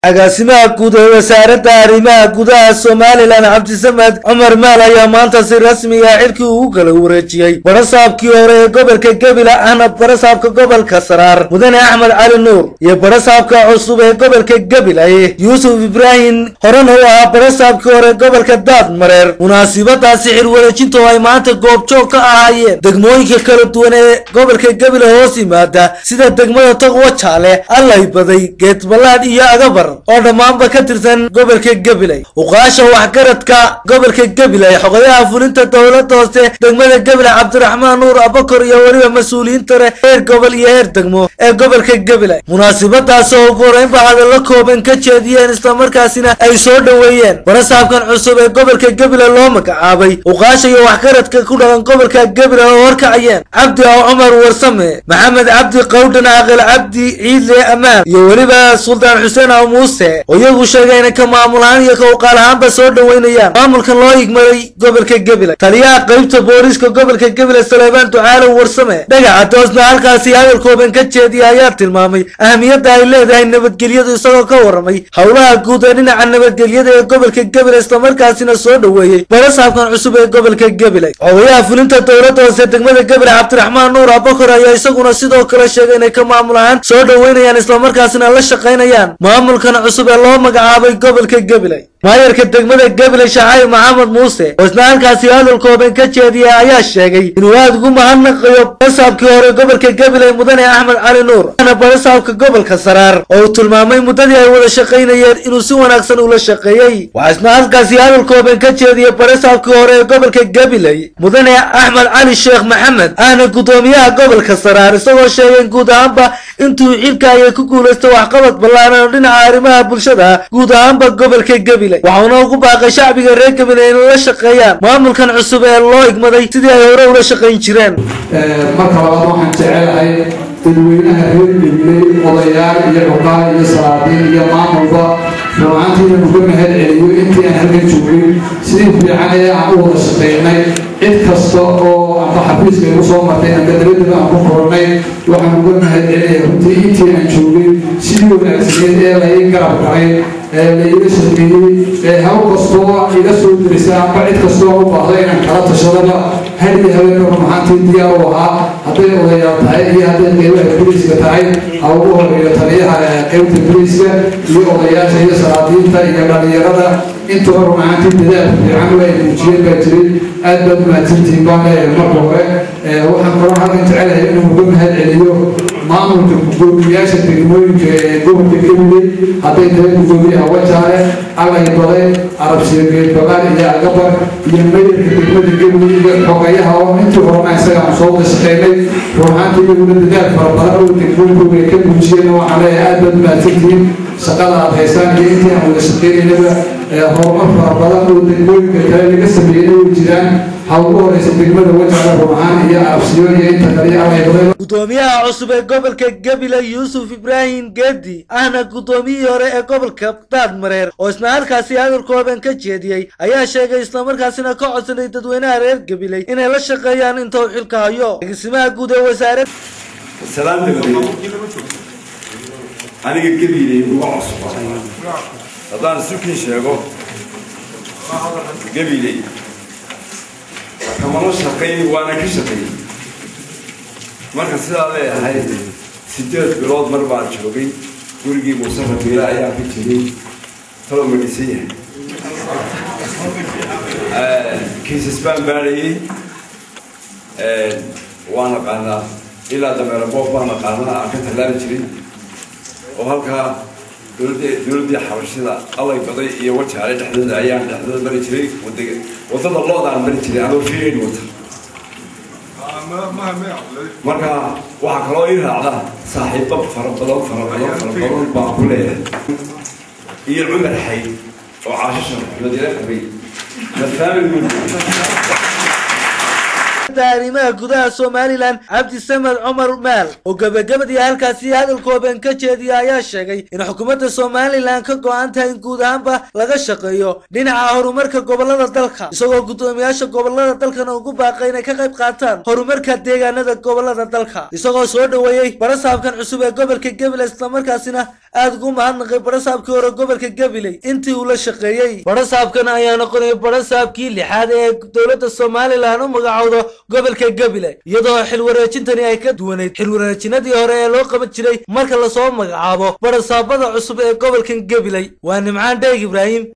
agaasimaha guud ee wasaaradda arrimaha gudaha Soomaaliland Cabdisamed Cumar Maal ayaa maanta si rasmi ah xilkii ugu kala wareejiyay barasaabkii hore ee gobolka Gabil ahna barasaabka gobolka Saraar Mudane Axmed Cali Nuur iyo barasaabka cusub ee gobolka Gabil Yuusuf Ibrahim horena u ahaa barasaabkii hore gobolka Daadmareer munaasabadaasi xil wareejinta ay maanta goobjoog ka ahaayeen degmooyinka kala duwan ee gobolka Gabil hoos yimaada sida degmada Taqwa Jaale Allay Baday Geedbalaad iyo Agabar oo dhamaanba ka tirsan gobolka Gabiley uqaasha waxgaradka gobolka Gabiley xogayaha fulinta dawladda hoose degmada Gabiley Cabdiraxmaan Nuur Abakar iyo wariba mas'uuliyiinta reer gobol iyo heer degmo ee gobolka Gabiley munaasabadaas oo goreynba hadallo kooban ka jeediyeen isla markaasina ay soo dhaweeyeen barasaabkan cusub ee gobolka Gabiley loo magacaabay uqaasha iyo waxgaradka ku dhagan gobolka Gabiley oo horkacayeen Cabdi Cumar Warsame Maxamed Cabdi Qowdhan Aqal Cabdi Ciidle Amaan iyo wariba Sultan Xuseen Muuse oo iyagu sheegay in ka maamulaan iyo ka uqaalahanba soo dhaweynayaan maamulkan loo igmaday gobolka Gabiley taliyaha qaybta booliska gobolka Gabiley Salebaan Ducaale Warsame dhagaxa toosna halkaasi hadal kooban ka jeediyay ayaa tilmaamay ahmiyadda ay leedahay nabadgelyadu isagoo ka waramay howlaha guud ee dhinaca nabadgelyada ee gobolka Gabiley isla markaasina soo dhaweeyay barasaabkan cusub ee gobolka Gabiley xogayaha fulinta dawladda hoose degmada Gabiley Cabdiraxmaan Nuur Abakar ayaa isaguna sidoo kale sheegay in ka maamulaan soo dhaweynayaan isla markaasina la shaqeynayaan maamulkan cusub ee loo magacaabay gobolka Gabiley maayarka degmada Gabiley Shacayb Maxamed Muuse oo isna halkaasi hadal kooban ka jeediyay ayaa sheegay inuu aad ugu mahadnaqayo barasaabkii hore gobolka Gabiley Mudane Axmed Cali Nuur ana barasaabka gobolka Saraar oo tilmaamay muddadii ay wada shaqeynayeen inuu si wanaagsan ula shaqeeyay waxa isna halkaasi hadal kooban ka jeediyay barasaabkii hore ee gobolka Gabiley Mudane Axmed Cali Sheekh Maxamed ana gudoomiyaha gobolka Saraar isagoo sheegay guud ahaanba intuu xilka ay ku guuleystay waxqabad ballaaran dhinaca arrimaha bulshada guud ahaanba gobolka Gabiley waxaana ugu baaqay shacbiga reer Gabiley in la shaqeeyaan maamulkan cusub ee loo igmaday sidii ay hore ula shaqeyn jireen marka waxaan jecelahay dadweynaha reer Gabiley odayaal iyo xuqaal iyo salaadiin iyo maamulba ruuxantiina uga mahad celiyo intii aan halkan joogay sidii fiican ee aan u wada shaqeynay cid kasta oo amba xafiiska igu soo martay amba dawladda aan ku koronay waxaan uga mahad celinayaa runtii intii aan joogay sidii wanaagsaneed ee la ii garab galay la iga shaqeeyey hawl kastoo iga soo dirisay amba cid kastoo u baahday inaan kala tashadaba hal iyo habeenka ruuxantii diyaar u ahaa hadday odayaal tahay iyo hadday qeybaha booliiska tahay ha ugu horeeyo taliyaha qaybta booliiska iyo odayaasha iyo salaadiinta iyo dhalinyarada intuba ruuxantii dadaal fiican waa muujiyeen baa jiray aad baad mahadsantihiin baan leeyahay marka hore waxaan kaloo halkan jecelahay inuu uga mahad celiyo maamulka gudoomiyaasha degmooyinka ee gobolka Gabiley hadday tahay gudoomiyaha Wajaale Allay Baday Arabsiyo Geedbalaad iyo Agabar iyo mayorka degmada Gabiley iyo xogayaha oo intii horena isaga aan soo shaqeynay ruuxantii iyaguna dadaal fara badan oo degmooyinka ay ka muujiyeen waxaan leeyahay aad baad mahadsantihiin shaqada aad haysaan iyo intii aan wada shaqeynayba horumar fara badan oo degmooyinka kale laga sameeyay oo jiraan hawlo horeysa degmada Wajaale ruuxan iyo Arabsiyo iyo inta kale Allay Baday gudoomiyaha cusub ee gobolka Gabiley Yuusuf Ibrahim Geedi ahna gudoomiyihii hore ee gobolka Daadmareer oo isna halkaasi hadal kooban ka jeediyay ayaa sheegay isla markaasina ka codsaday dadweynaha reer Gabiley inay la shaqeeyaan inta uu xilka hayo agaasimaha guud ee wasaaradda salaam aniga Gabiley ugu cusub haddaan suuqii sheego Gabiley kama shaqeyn waana ka shaqeyn marka sidaa leeyahay 8 bilood mar baan joogay gurigii Muusafar Beela ayaa ku jiray talo medicine kiisas baan baarayay waana qaana ilaa dameero boob baan qaana aan ka talaabi jiray oo halkaa dawladda xabashida Allay Baday iyo Wajaale dhexdooda ayaan dhexdooda mari jiray wadada loodaan mari jiray anoo fiirin wata marka waxa kaloo ii raacda saaxiibo fara badan baan ku leeyahay iyo Cumar Xay oo caasho Maxamed ila qabay wasaaradda arrimaha gudaha Somaliland Cabdisamed Cumar Maal oo gabagabadii halkaasi hadal kooban ka jeediyay ayaa sheegay in xukuumadda Somaliland ka go'an tahay in guud ahaanba laga shaqeeyo dhinaca horumarka gobolada dalka isagoo gudoomiyaasha gobolada dalkana ugu baaqay inay ka qayb qaataan horumarka deegaanada gobolada dalka isagoo soo dhaweeyay barasaabkan cusub ee gobolka Gabiley isla markaasina aad ugu mahadnaqay barasaabkii hore gobolka Gabiley intii uu la shaqeeyay barasaabkan ayaa noqonay barasaabkii lixaad ee dowladda Somaliland u magacowdo gobolka Gabiley iyadoo xil wareejintani ay ka duwaneyd xil wareejinadii hore ee loo qaban jiray marka la soo magacaabo barasaabada cusub ee gobolka Gabiley waa Nimcaan Deeg Ibraahim